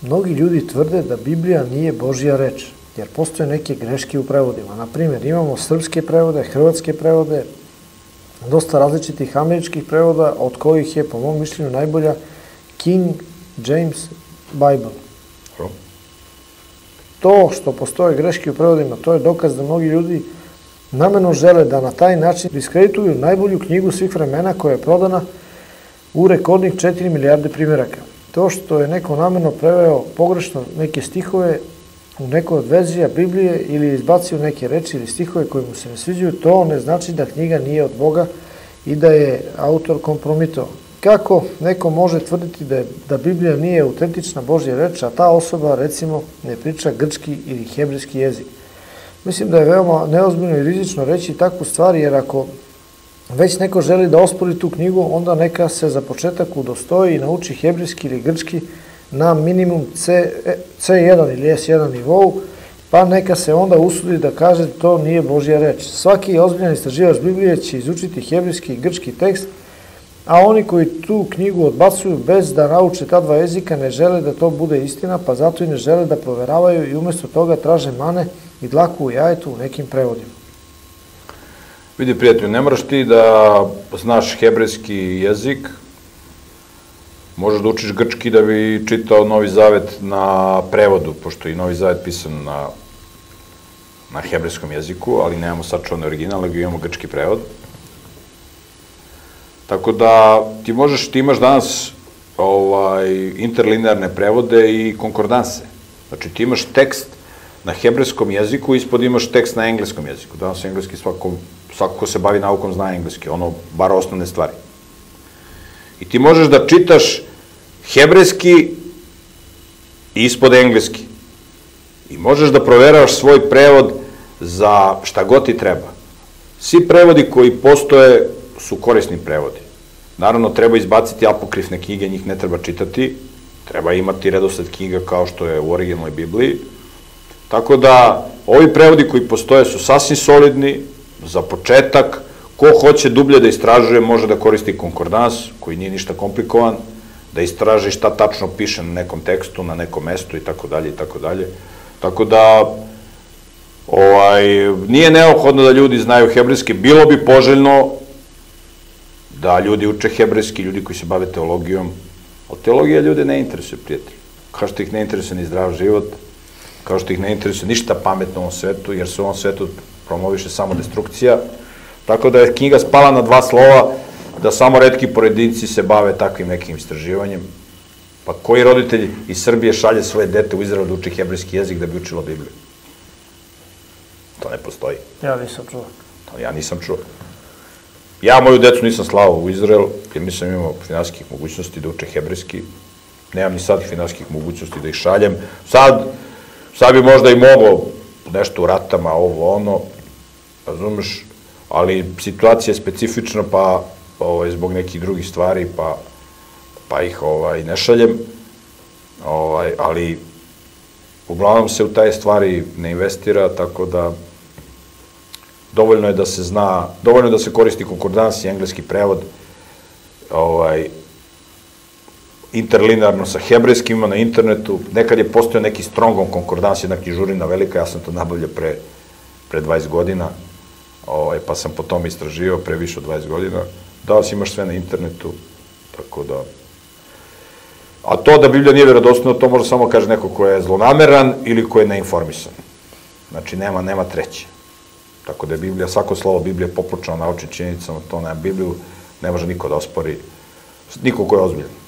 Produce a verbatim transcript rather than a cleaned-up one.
mnogi ljudi tvrde da Biblija nije Božja reč, jer postoje neke greške u prevodima. Naprimjer, imamo srpske prevode, hrvatske prevode, dosta različitih američkih prevoda, od kojih je, po mom mišljenju, najbolja King James Bible. To što postoje greške u prevodima, to je dokaz da mnogi ljudi namerno žele da na taj način diskredituju najbolju knjigu svih vremena koja je prodana u rekordnih četiri milijarde primjeraka. To što je neko namerno preveo pogrešno neke stihove u nekoj od verzija Biblije ili izbacio neke reči ili stihove koje mu se ne sviđaju, to ne znači da knjiga nije od Boga i da je autor kompromitovao. Kako neko može tvrditi da, je, da Biblija nije autentična Božja reč, a ta osoba, recimo, ne priča grčki ili hebrejski jezik? Mislim da je veoma neozbiljno i rizično reći takvu stvar, jer ako već neko želi da ospori tu knjigu, onda neka se za početak udostoji i nauči hebrejski ili grčki na minimum C jedan ili S jedan nivou, pa neka se onda usudi da kaže da to nije Božja reč. Svaki ozbiljan istraživač Biblije će izučiti hebrejski i grčki tekst, a oni koji tu knjigu odbacuju bez da nauče ta dva jezika ne žele da to bude istina, pa zato i ne žele da proveravaju i umjesto toga traže mane i dlaku u jajetu u nekim prevodima. Vidi, prijatelju, ne moraš ti da znaš hebrejski jezik, možeš da učiš grčki da bi čitao Novi Zavet na prevodu, pošto je i Novi Zavet pisan na, na hebrejskom jeziku, ali nemamo sačuvane original, nego imamo grčki prevod. Tako da ti možeš, ti imaš danas ovaj, interlinearne prevode i konkordanse. Znači ti imaš tekst na hebrejskom jeziku, ispod imaš tekst na engleskom jeziku. Danas engleski svako, svako ko se bavi naukom zna engleski, ono, bar osnovne stvari. I ti možeš da čitaš hebrejski i ispod engleski. I možeš da proveravaš svoj prevod za šta god ti treba. Svi prevodi koji postoje su korisni prevodi. Naravno, treba izbaciti apokrifne knjige, njih ne treba čitati, treba imati redosled knjiga kao što je u originalnoj Bibliji. Tako da, ovi prevodi koji postoje su sasvim solidni, za početak, ko hoće dublje da istražuje, može da koristi konkordans, koji nije ništa komplikovan, da istraži šta tačno piše na nekom tekstu, na nekom mestu i tako dalje i tako dalje. Tako da, ovaj, nije neophodno da ljudi znaju hebrejski, bilo bi poželjno da ljudi uče hebrejski, ljudi koji se bave teologijom, ali teologija ljude ne interesuje, prijatelji. Kao što ih ne interesuje ni zdrav život, kao što ih ne interesuje ništa pametno u ovom svetu, jer se u ovom svetu promoviše samo destrukcija. Tako da je knjiga spala na dva slova, da samo retki pojedinci se bave takvim nekim istraživanjem. Pa koji roditelj iz Srbije šalje svoje dete u Izrael da uči hebrejski jezik da bi učilo Bibliju? To ne postoji. Ja nisam čuo. To ja nisam čuo. Ja moju decu nisam slao u Izrael, jer nisam imao finansijskih mogućnosti da uče hebrejski. Nemam ni sad finansijskih mogućnosti da ih šaljem. Sad, sad bi možda i mogao nešto u ratama, ovo, ono, razumeš, ali situacija je specifična, pa ovaj, zbog nekih drugih stvari, pa, pa ih ovaj, ne šaljem, ovaj, ali uglavnom se u taj stvari ne investira, tako da dovoljno je da se zna, dovoljno je da se koristi konkordans i engleski prevod, ovaj, interlinearno sa hebrejskim, ima na internetu. Nekad je postojao neki Strongom konkordans, jedna knjižurina velika, ja sam to nabavljao pre, pre dvadeset godina, ovaj, pa sam po tome istraživao pre više od dvadeset godina. Danas imaš sve na internetu, tako da... A to da Biblija nije vjerodostojna, to može samo kaže neko ko je zlonameran ili ko je neinformisan. Znači, nema, nema treće. Tako da je Biblija, svako slovo Biblije popučeno naučnim činjenicama, to na Bibliju ne može niko da ospori, niko ko je ozbiljan.